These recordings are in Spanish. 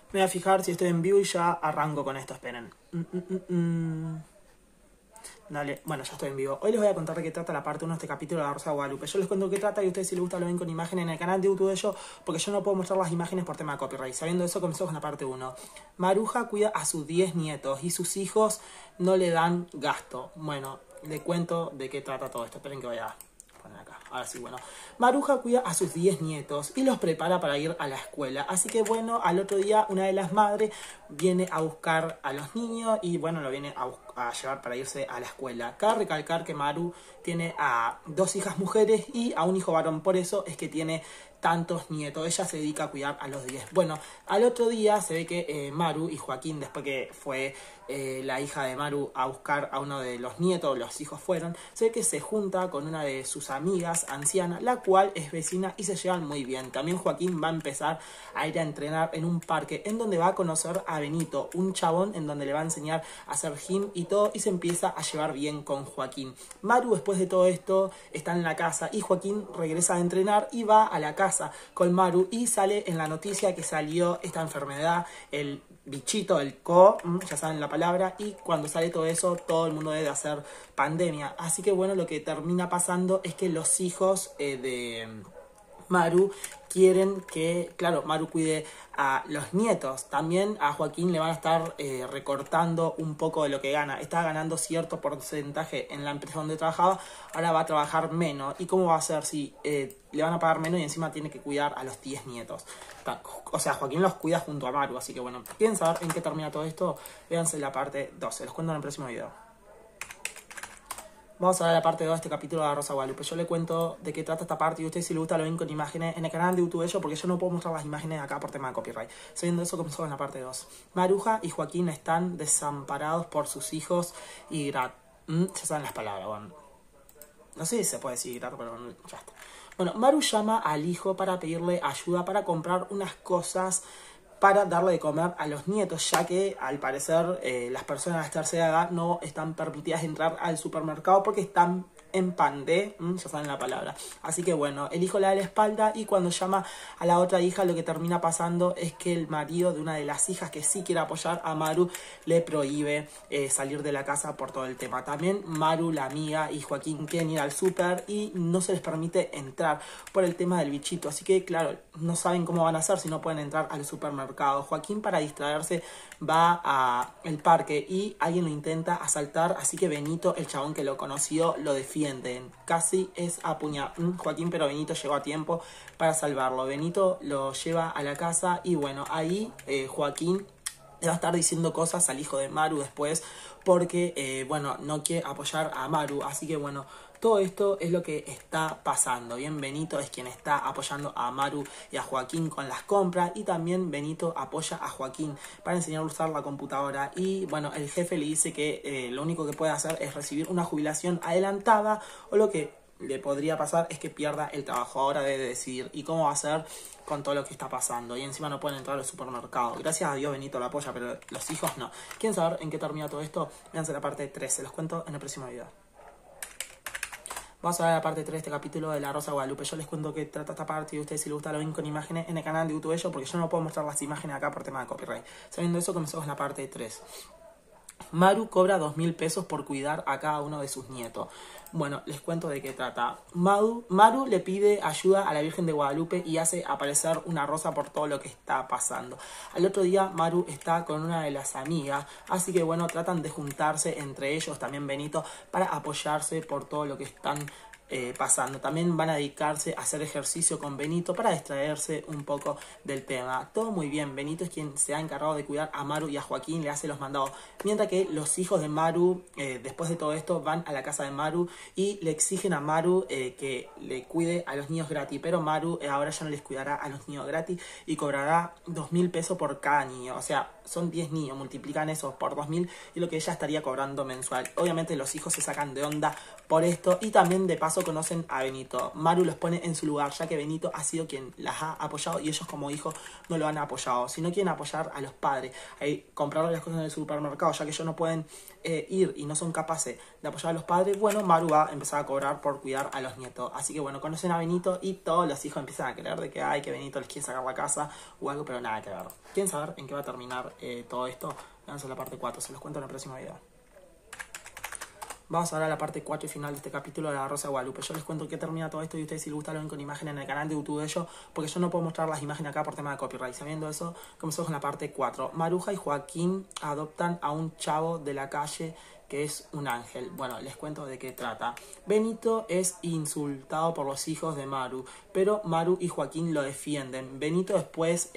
Me voy a fijar si estoy en vivo y ya arranco con esto, esperen. Dale, bueno, ya estoy en vivo. Hoy les voy a contar de qué trata la parte 1 de este capítulo de la Rosa de Guadalupe. Yo les cuento qué trata y ustedes si les gusta lo ven con imágenes en el canal de YouTube de ellos, porque yo no puedo mostrar las imágenes por tema de copyright. Sabiendo eso, comenzamos con la parte 1. Maruja cuida a sus 10 nietos y sus hijos no le dan gasto. Bueno, le cuento de qué trata todo esto. Esperen que vaya a poner acá. Ahora sí, bueno. Maruja cuida a sus 10 nietos y los prepara para ir a la escuela. Así que bueno, al otro día una de las madres viene a buscar a los niños y bueno, lo viene a llevar para irse a la escuela. Cabe recalcar que Maru tiene a 2 hijas mujeres y a un hijo varón, por eso es que tiene tantos nietos. Ella se dedica a cuidar a los 10. Bueno, al otro día se ve que Maru y Joaquín, después que fue la hija de Maru a buscar a uno de los nietos, los hijos fueron, se ve que se junta con una de sus amigas anciana, la cual es vecina y se llevan muy bien. También Joaquín va a empezar a ir a entrenar en un parque en donde va a conocer a Benito, un chabón en donde le va a enseñar a hacer gym y todo, y se empieza a llevar bien con Joaquín. Maru, después de todo esto, está en la casa y Joaquín regresa a entrenar y va a la casa con Maru y sale en la noticia que salió esta enfermedad, el bichito, el co, ya saben la palabra, y cuando sale todo eso, todo el mundo debe hacer pandemia. Así que bueno, lo que termina pasando es que los hijos de Maru quieren que, claro, Maru cuide a los nietos. También a Joaquín le van a estar recortando un poco de lo que gana. Está ganando cierto porcentaje en la empresa donde trabajaba, ahora va a trabajar menos. ¿Y cómo va a ser si le van a pagar menos y encima tiene que cuidar a los 10 nietos? O sea, Joaquín los cuida junto a Maru, así que bueno, ¿quieren saber en qué termina todo esto? Véanse la parte 12, los cuento en el próximo video. Vamos a ver la parte 2 de este capítulo de la Rosa de Guadalupe. Yo le cuento de qué trata esta parte y ustedes si les gusta lo ven con imágenes en el canal de YouTube de ellos, porque yo no puedo mostrar las imágenes acá por tema de copyright. Sabiendo eso, comenzó en la parte 2. Maruja y Joaquín están desamparados por sus hijos y ya saben las palabras, bueno. No sé si se puede decir pero ya está. Bueno, Maru llama al hijo para pedirle ayuda para comprar unas cosas para darle de comer a los nietos, ya que al parecer las personas de tercera edad no están permitidas entrar al supermercado porque están en pandemia, ya saben la palabra. Así que bueno, el hijo le da la espalda y cuando llama a la otra hija, lo que termina pasando es que el marido de una de las hijas que sí quiere apoyar a Maru le prohíbe salir de la casa por todo el tema. También Maru, la amiga, y Joaquín quieren ir al súper y no se les permite entrar por el tema del bichito. Así que claro, no saben cómo van a hacer si no pueden entrar al supermercado. Joaquín, para distraerse, va al parque y alguien lo intenta asaltar, así que Benito, el chabón que lo conoció, lo defiende. Casi es apuñalado Joaquín, pero Benito llegó a tiempo para salvarlo. Benito lo lleva a la casa y bueno, ahí Joaquín le va a estar diciendo cosas al hijo de Maru después porque, bueno, no quiere apoyar a Maru. Así que bueno, todo esto es lo que está pasando. Bien, Benito es quien está apoyando a Maru y a Joaquín con las compras. Y también Benito apoya a Joaquín para enseñarle a usar la computadora. Y bueno, el jefe le dice que lo único que puede hacer es recibir una jubilación adelantada. O lo que le podría pasar es que pierda el trabajo. Ahora debe decidir. ¿Y cómo va a ser con todo lo que está pasando? Y encima no pueden entrar al supermercado. Gracias a Dios Benito lo apoya, pero los hijos no. ¿Quieren saber en qué termina todo esto? Véanse la parte 3. Se los cuento en el próximo video. Vamos a ver la parte 3 de este capítulo de la Rosa de Guadalupe. Yo les cuento que trata esta parte y ustedes si les gusta lo ven con imágenes en el canal de YouTube de ellos, porque yo no puedo mostrar las imágenes acá por tema de copyright. Sabiendo eso, comenzamos la parte 3. Maru cobra 2.000 pesos por cuidar a cada uno de sus nietos. Bueno, les cuento de qué trata. Maru le pide ayuda a la Virgen de Guadalupe y hace aparecer una rosa por todo lo que está pasando. Al otro día Maru está con una de las amigas, así que bueno, tratan de juntarse entre ellos, también Benito, para apoyarse por todo lo que están pasando. También van a dedicarse a hacer ejercicio con Benito para distraerse un poco del tema. Todo muy bien. Benito es quien se ha encargado de cuidar a Maru y a Joaquín, le hace los mandados. Mientras que los hijos de Maru, después de todo esto, van a la casa de Maru y le exigen a Maru que le cuide a los niños gratis. Pero Maru ahora ya no les cuidará a los niños gratis y cobrará 2.000 pesos por cada niño. O sea, son 10 niños, multiplican eso por 2.000 y lo que ella estaría cobrando mensual. Obviamente los hijos se sacan de onda por esto y también de paso paso conocen a Benito. Maru los pone en su lugar, ya que Benito ha sido quien las ha apoyado y ellos como hijos no lo han apoyado. Si no quieren apoyar a los padres, comprarle las cosas en el supermercado, ya que ellos no pueden ir y no son capaces de apoyar a los padres, bueno, Maru va a empezar a cobrar por cuidar a los nietos. Así que bueno, conocen a Benito y todos los hijos empiezan a creer de que Benito les quiere sacar la casa o algo, pero nada que ver. ¿Quieren saber en qué va a terminar todo esto? Vamos a la parte 4, se los cuento en el próximo video. Vamos ahora a la parte 4 y final de este capítulo de La Rosa de Guadalupe. Yo les cuento que termina todo esto y ustedes si les gusta lo ven con imagen en el canal de YouTube de ellos, porque yo no puedo mostrar las imágenes acá por tema de copyright. Sabiendo eso, comenzamos con la parte 4. Maruja y Joaquín adoptan a un chavo de la calle que es un ángel. Bueno, les cuento de qué trata. Benito es insultado por los hijos de Maru, pero Maru y Joaquín lo defienden. Benito después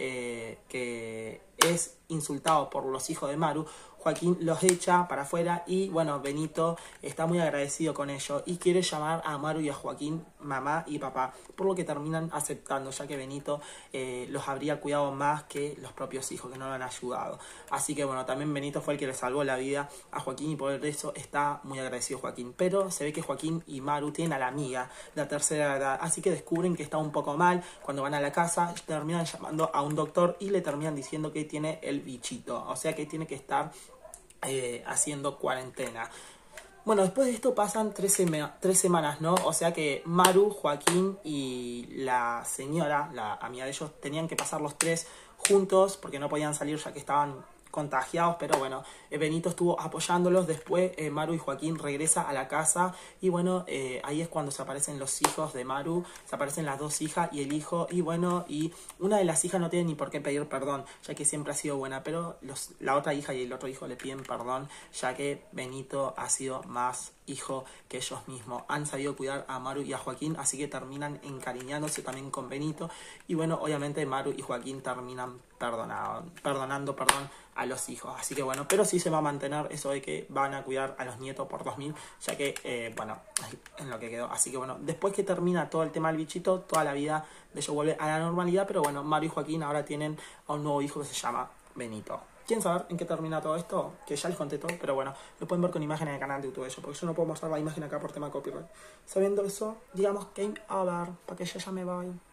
que es insultado por los hijos de Maru, Joaquín los echa para afuera y bueno, Benito está muy agradecido con ellos y quiere llamar a Maru y a Joaquín mamá y papá, por lo que terminan aceptando, ya que Benito los habría cuidado más que los propios hijos, que no lo han ayudado. Así que bueno, también Benito fue el que le salvó la vida a Joaquín y por eso está muy agradecido Joaquín. Pero se ve que Joaquín y Maru tienen a la amiga de la tercera edad, así que descubren que está un poco mal. Cuando van a la casa terminan llamando a un doctor y le terminan diciendo que tiene el bichito, o sea que tiene que estar haciendo cuarentena. Bueno, después de esto pasan 3 semanas, ¿no? O sea que Maru, Joaquín y la señora, la amiga de ellos, tenían que pasar los 3 juntos porque no podían salir ya que estaban contagiados, pero bueno, Benito estuvo apoyándolos. Después Maru y Joaquín regresa a la casa y bueno, ahí es cuando se aparecen los hijos de Maru, se aparecen las 2 hijas y el hijo, y bueno, y una de las hijas no tiene ni por qué pedir perdón, ya que siempre ha sido buena, pero la otra hija y el otro hijo le piden perdón, ya que Benito ha sido más hijo que ellos mismos. Han sabido cuidar a Maru y a Joaquín, así que terminan encariñándose también con Benito, y bueno, obviamente Maru y Joaquín terminan perdonando a los hijos. Así que bueno, pero sí se va a mantener eso de que van a cuidar a los nietos por 2000, ya que, bueno, en lo que quedó. Así que bueno, después que termina todo el tema del bichito, toda la vida de ellos vuelve a la normalidad, pero bueno, Maru y Joaquín ahora tienen a un nuevo hijo que se llama Benito. ¿Quieren saber en qué termina todo esto? Que ya les conté todo, pero bueno, lo pueden ver con imágenes en el canal de YouTube de ellos, porque yo no puedo mostrar la imagen acá por tema de copyright. Sabiendo eso, digamos game over, para que yo ya me voy.